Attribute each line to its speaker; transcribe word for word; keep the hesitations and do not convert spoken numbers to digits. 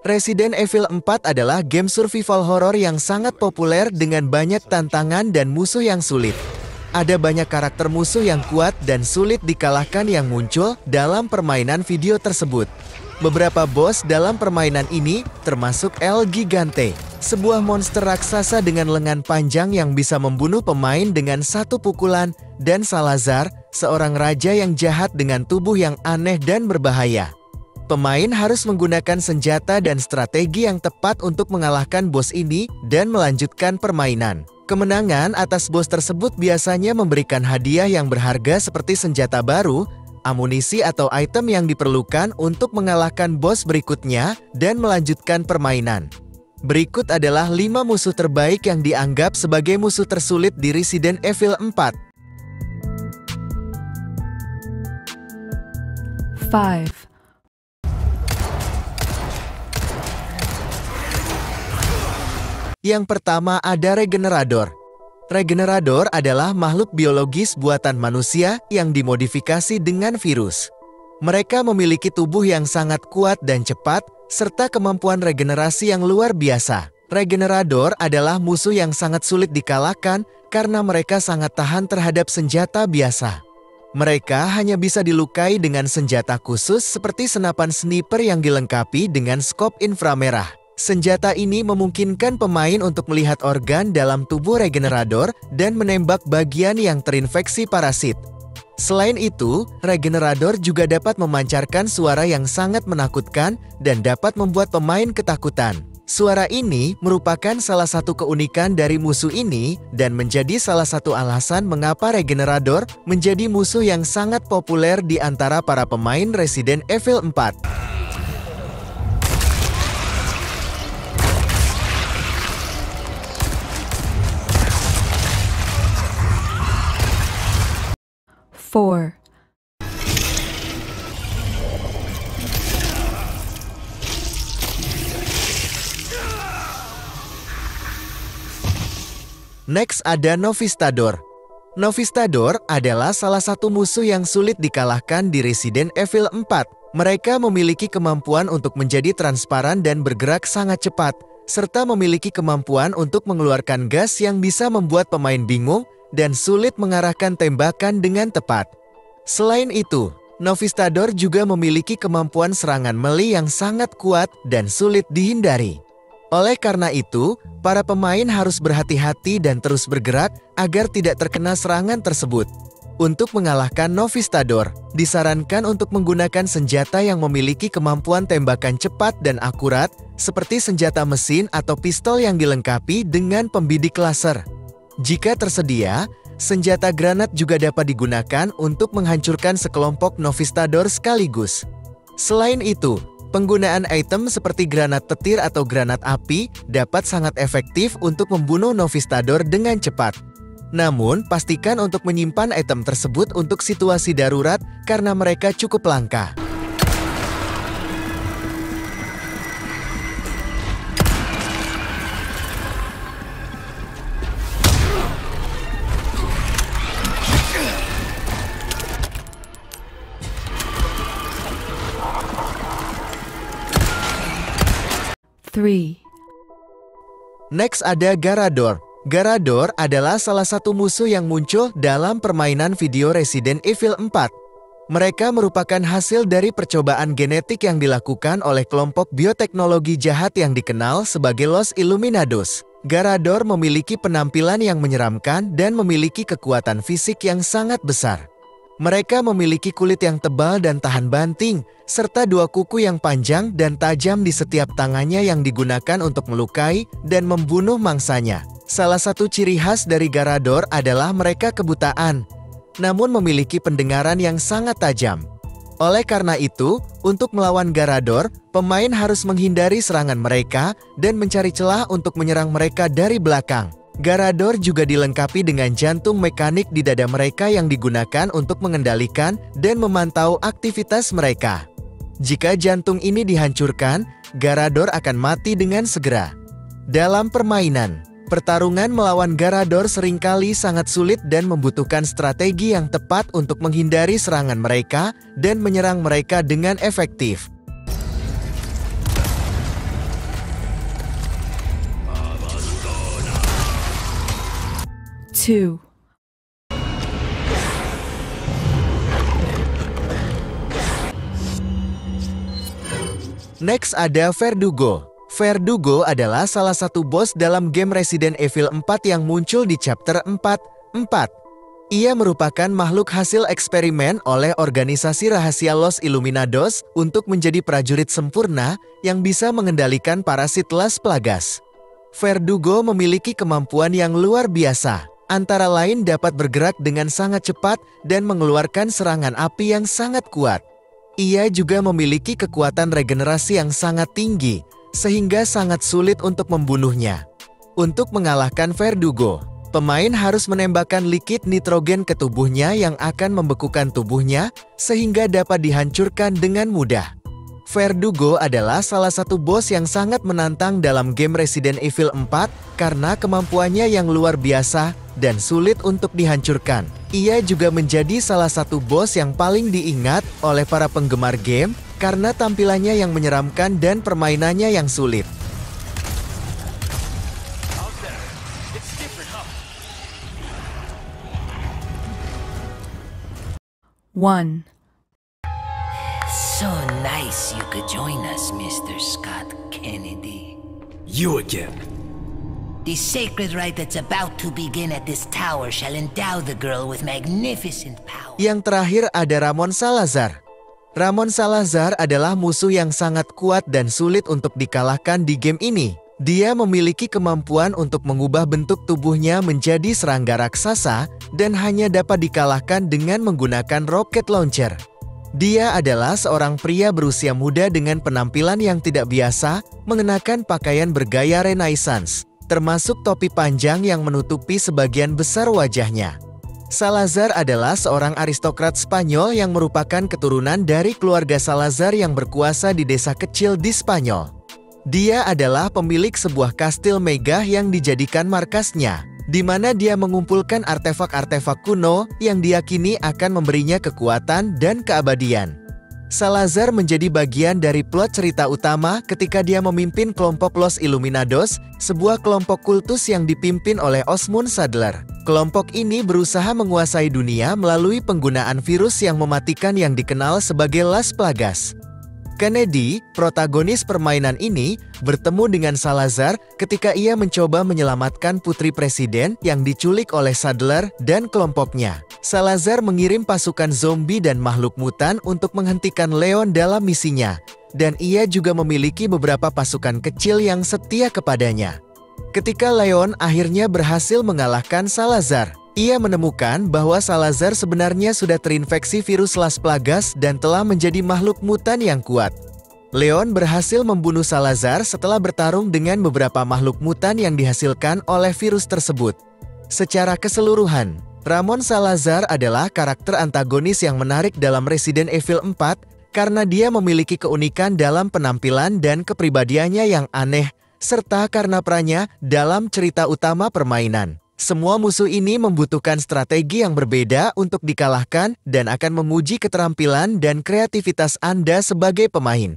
Speaker 1: Resident Evil empat adalah game survival horror yang sangat populer dengan banyak tantangan dan musuh yang sulit. Ada banyak karakter musuh yang kuat dan sulit dikalahkan yang muncul dalam permainan video tersebut. Beberapa bos dalam permainan ini termasuk El Gigante, sebuah monster raksasa dengan lengan panjang yang bisa membunuh pemain dengan satu pukulan, dan Salazar, seorang raja yang jahat dengan tubuh yang aneh dan berbahaya. Pemain harus menggunakan senjata dan strategi yang tepat untuk mengalahkan bos ini dan melanjutkan permainan. Kemenangan atas bos tersebut biasanya memberikan hadiah yang berharga seperti senjata baru, amunisi atau item yang diperlukan untuk mengalahkan bos berikutnya dan melanjutkan permainan. Berikut adalah lima musuh terbaik yang dianggap sebagai musuh tersulit di Resident Evil empat.
Speaker 2: five.
Speaker 1: Yang pertama ada Regenerador. Regenerador adalah makhluk biologis buatan manusia yang dimodifikasi dengan virus. Mereka memiliki tubuh yang sangat kuat dan cepat, serta kemampuan regenerasi yang luar biasa. Regenerador adalah musuh yang sangat sulit dikalahkan karena mereka sangat tahan terhadap senjata biasa. Mereka hanya bisa dilukai dengan senjata khusus seperti senapan sniper yang dilengkapi dengan skop inframerah. Senjata ini memungkinkan pemain untuk melihat organ dalam tubuh Regenerador dan menembak bagian yang terinfeksi parasit. Selain itu, Regenerador juga dapat memancarkan suara yang sangat menakutkan dan dapat membuat pemain ketakutan. Suara ini merupakan salah satu keunikan dari musuh ini dan menjadi salah satu alasan mengapa Regenerador menjadi musuh yang sangat populer di antara para pemain Resident Evil empat.
Speaker 2: four.
Speaker 1: Next ada Novistador. Novistador adalah salah satu musuh yang sulit dikalahkan di Resident Evil empat. Mereka memiliki kemampuan untuk menjadi transparan dan bergerak sangat cepat, serta memiliki kemampuan untuk mengeluarkan gas yang bisa membuat pemain bingung dan sulit mengarahkan tembakan dengan tepat. Selain itu, Novistador juga memiliki kemampuan serangan melee yang sangat kuat dan sulit dihindari. Oleh karena itu, para pemain harus berhati-hati dan terus bergerak agar tidak terkena serangan tersebut. Untuk mengalahkan Novistador, disarankan untuk menggunakan senjata yang memiliki kemampuan tembakan cepat dan akurat, seperti senjata mesin atau pistol yang dilengkapi dengan pembidik laser. Jika tersedia, senjata granat juga dapat digunakan untuk menghancurkan sekelompok Novistador sekaligus. Selain itu, penggunaan item seperti granat petir atau granat api dapat sangat efektif untuk membunuh Novistador dengan cepat. Namun, pastikan untuk menyimpan item tersebut untuk situasi darurat karena mereka cukup langka.
Speaker 2: three.
Speaker 1: Next ada Garador. Garador adalah salah satu musuh yang muncul dalam permainan video Resident Evil empat. Mereka merupakan hasil dari percobaan genetik yang dilakukan oleh kelompok bioteknologi jahat yang dikenal sebagai Los Illuminados. Garador memiliki penampilan yang menyeramkan dan memiliki kekuatan fisik yang sangat besar. Mereka memiliki kulit yang tebal dan tahan banting, serta dua kuku yang panjang dan tajam di setiap tangannya yang digunakan untuk melukai dan membunuh mangsanya. Salah satu ciri khas dari Garador adalah mereka kebutaan, namun memiliki pendengaran yang sangat tajam. Oleh karena itu, untuk melawan Garador, pemain harus menghindari serangan mereka dan mencari celah untuk menyerang mereka dari belakang. Garador juga dilengkapi dengan jantung mekanik di dada mereka yang digunakan untuk mengendalikan dan memantau aktivitas mereka. Jika jantung ini dihancurkan, Garador akan mati dengan segera. Dalam permainan, pertarungan melawan Garador seringkali sangat sulit dan membutuhkan strategi yang tepat untuk menghindari serangan mereka dan menyerang mereka dengan efektif.
Speaker 2: two,
Speaker 1: Next ada Verdugo. Verdugo adalah salah satu bos dalam game Resident Evil empat yang muncul di chapter empat titik empat. Ia merupakan makhluk hasil eksperimen oleh organisasi rahasia Los Illuminados untuk menjadi prajurit sempurna yang bisa mengendalikan parasit Las Plagas. Verdugo memiliki kemampuan yang luar biasa, antara lain dapat bergerak dengan sangat cepat dan mengeluarkan serangan api yang sangat kuat. Ia juga memiliki kekuatan regenerasi yang sangat tinggi, sehingga sangat sulit untuk membunuhnya. Untuk mengalahkan Verdugo, pemain harus menembakkan liquid nitrogen ke tubuhnya yang akan membekukan tubuhnya, sehingga dapat dihancurkan dengan mudah. Verdugo adalah salah satu bos yang sangat menantang dalam game Resident Evil empat karena kemampuannya yang luar biasa dan sulit untuk dihancurkan. Ia juga menjadi salah satu bos yang paling diingat oleh para penggemar game karena tampilannya yang menyeramkan dan permainannya yang sulit.
Speaker 2: one.
Speaker 3: So nice you could join us, Mister Scott Kennedy.
Speaker 4: You again.
Speaker 3: The sacred rite that's about to begin at this tower shall endow the girl with magnificent power.
Speaker 1: Yang terakhir ada Ramon Salazar. Ramon Salazar adalah musuh yang sangat kuat dan sulit untuk dikalahkan di game ini. Dia memiliki kemampuan untuk mengubah bentuk tubuhnya menjadi serangga raksasa dan hanya dapat dikalahkan dengan menggunakan rocket launcher. Dia adalah seorang pria berusia muda dengan penampilan yang tidak biasa, mengenakan pakaian bergaya Renaissance, termasuk topi panjang yang menutupi sebagian besar wajahnya. Salazar adalah seorang aristokrat Spanyol yang merupakan keturunan dari keluarga Salazar yang berkuasa di desa kecil di Spanyol. Dia adalah pemilik sebuah kastil megah yang dijadikan markasnya, di mana dia mengumpulkan artefak-artefak kuno yang diyakini akan memberinya kekuatan dan keabadian. Salazar menjadi bagian dari plot cerita utama ketika dia memimpin kelompok Los Illuminados, sebuah kelompok kultus yang dipimpin oleh Osmund Saddler. Kelompok ini berusaha menguasai dunia melalui penggunaan virus yang mematikan yang dikenal sebagai Las Plagas. Kennedy, protagonis permainan ini, bertemu dengan Salazar ketika ia mencoba menyelamatkan putri presiden yang diculik oleh Saddler dan kelompoknya. Salazar mengirim pasukan zombie dan makhluk mutan untuk menghentikan Leon dalam misinya, dan ia juga memiliki beberapa pasukan kecil yang setia kepadanya. Ketika Leon akhirnya berhasil mengalahkan Salazar, ia menemukan bahwa Salazar sebenarnya sudah terinfeksi virus Las Plagas dan telah menjadi makhluk mutan yang kuat. Leon berhasil membunuh Salazar setelah bertarung dengan beberapa makhluk mutan yang dihasilkan oleh virus tersebut. Secara keseluruhan, Ramon Salazar adalah karakter antagonis yang menarik dalam Resident Evil empat karena dia memiliki keunikan dalam penampilan dan kepribadiannya yang aneh, serta karena perannya dalam cerita utama permainan. Semua musuh ini membutuhkan strategi yang berbeda untuk dikalahkan dan akan menguji keterampilan dan kreativitas Anda sebagai pemain.